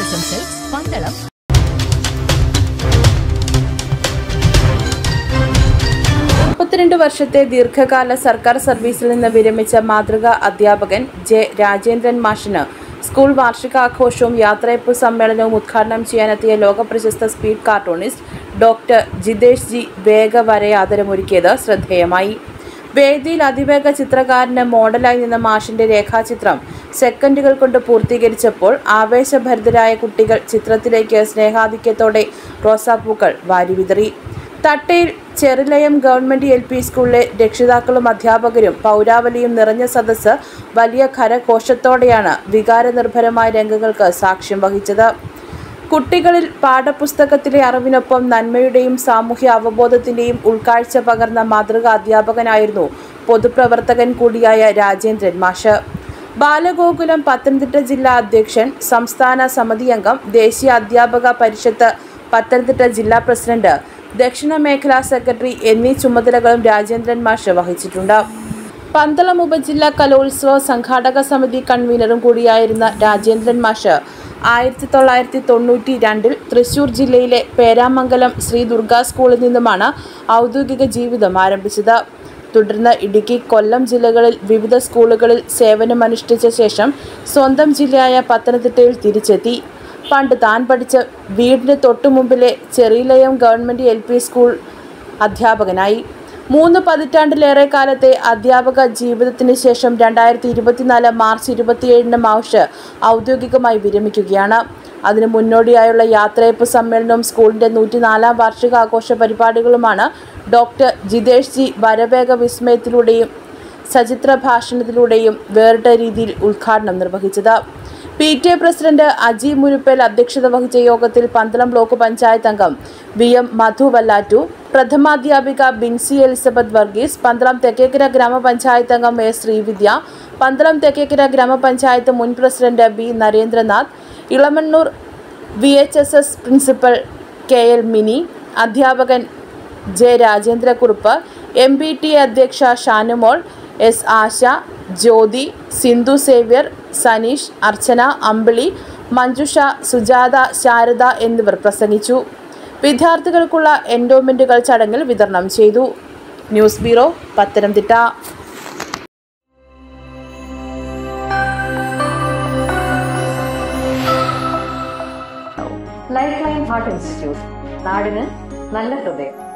പന്തളം. വർഷത്തെ ദീർഘകാല സർക്കാർ സർവീസിൽ നിന്ന് വിരമിച്ച മാതൃകാ അധ്യാപകൻ ജെ രാജേന്ദ്രൻ മാഷിന് സ്കൂൾ വാർഷികാഘോഷവും യാത്രയപ്പ് സമ്മേളനവും ഉദ്ഘാടനം ചെയ്യാനെത്തിയ ലോകപ്രശസ്ത speed cartoonist doctor Jitesh ji വേഗവരെ ആദരമൊരുക്കിയത് ശ്രദ്ധേയമായി. വേദിയിൽ അതിവേഗ ചിത്രകാരന് മോഡലായി നിന്ന മാഷിന്റെ രേഖാചിത്രം സെക്കൻഡുകൾ കൊണ്ട് പൂർത്തീകരിച്ചപ്പോൾ ആവേശഭരിതരായ കുട്ടികൾ ചിത്രത്തിലേക്ക് സ്നേഹാധിക്യത്തോടെ റോസാപ്പൂക്കൾ വാരിവിതറി. തട്ടയിൽ ചെറിലയം ഗവൺമെന്റ് LP സ്കൂളിലെ രക്ഷിതാക്കളും അധ്യാപകരും പൗരാവലിയും നിറഞ്ഞ സദസ്സ് വലിയ കരഘോഷത്തോടെയാണ് വികാരനിർഭരമായ രംഗങ്ങൾക്ക് സാക്ഷ്യം വഹിച്ചത്. കുട്ടികളിൽ പാഠപുസ്തകത്തിലെ അറിവിനൊപ്പം നന്മയുടെയും സാമൂഹ്യ അവബോധത്തിന്റെയും ഉൾക്കാഴ്ച പകർന്ന മാതൃകാ അധ്യാപകനായിരുന്നു പൊതുപ്രവർത്തകൻ കൂടിയായ രാജേന്ദ്രൻ മാഷ്. ബാലഗോകുലം പത്തനംതിട്ട ജില്ലാ അധ്യക്ഷൻ, സംസ്ഥാന സമിതി അംഗം, ദേശീയ അധ്യാപക പരിഷത്ത് പത്തനംതിട്ട ജില്ലാ പ്രസിഡന്റ്, ദക്ഷിണ മേഖലാ സെക്രട്ടറി എന്നീ ചുമതലകളും രാജേന്ദ്രൻ മാഷ് വഹിച്ചിട്ടുണ്ട്. പന്തളം ഉപജില്ലാ കലോത്സവ സംഘാടക സമിതി കൺവീനറും കൂടിയായിരുന്ന രാജേന്ദ്രൻ മാഷ് 1992 തൃശൂർ ജില്ലയിലെ പേരാമംഗലം ശ്രീ ദുർഗാ സ്കൂളിൽ നിന്നുമാണ് ഔദ്യോഗിക ജീവിതം ആരംഭിച്ചത്. തുടർന്ന് ഇടുക്കി, കൊല്ലം ജില്ലകളിൽ വിവിധ സ്കൂളുകളിൽ സേവനമനുഷ്ഠിച്ച ശേഷം സ്വന്തം ജില്ലയായ പത്തനംതിട്ടയിൽ തിരിച്ചെത്തി. പണ്ട് താൻ പഠിച്ച വീടിന് തൊട്ടുമുമ്പിലെ ചെറിലയം ഗവൺമെന്റ് LP സ്കൂൾ അധ്യാപകനായി. 3 പതിറ്റാണ്ടിലേറെ കാലത്തെ അധ്യാപക ജീവിതത്തിന് ശേഷം 2024 മാർച്ച് 27 മാഷ് ഔദ്യോഗികമായി വിരമിക്കുകയാണ്. അതിനു മുന്നോടിയായുള്ള യാത്രയപ്പ് സമ്മേളനവും സ്കൂളിന്റെ 104ാം വാർഷികാഘോഷ പരിപാടികളുമാണ് ഡോക്ടർ ജിതേഷ് ജി വരവേഗ വിസ്മയത്തിലൂടെയും സചിത്ര ഭാഷണത്തിലൂടെയും വേറിട്ട രീതിയിൽ ഉദ്ഘാടനം നിർവഹിച്ചത്. PTA പ്രസിഡന്റ് അജി മുരുപ്പേൽ അധ്യക്ഷത വഹിച്ച യോഗത്തിൽ പന്തളം ബ്ലോക്ക് പഞ്ചായത്ത് അംഗം VM മധു വല്ലാറ്റു, പ്രഥമാധ്യാപിക ബിൻസി എലിസബത്ത് വർഗീസ്, പന്തളം തെക്കേക്കര ഗ്രാമപഞ്ചായത്ത് അംഗം A ശ്രീവിദ്യ, പന്തളം തെക്കേക്കര ഗ്രാമപഞ്ചായത്ത് മുൻ president B Narendranath, Elamannoor VHSS principal KL Mini, അധ്യാപകൻ J രാജേന്ദ്രക്കുറുപ്പ്, MPTA അധ്യക്ഷ ഷാനുമോൾ, S ആശ, ജ്യോതി, സിന്ധു സേവ്യർ, സനീഷ്, അർച്ചന, അമ്പിളി, മഞ്ജുഷ, സുജാത, ശാരദ എന്നിവർ പ്രസംഗിച്ചു. വിദ്യാർത്ഥികൾക്കുള്ള എൻഡോമെന്റുകൾ ചടങ്ങിൽ വിതരണം ചെയ്തു. News bureau, Pathanamthitta. Life line heart institute, നാടിന് നല്ല ഹൃദയം.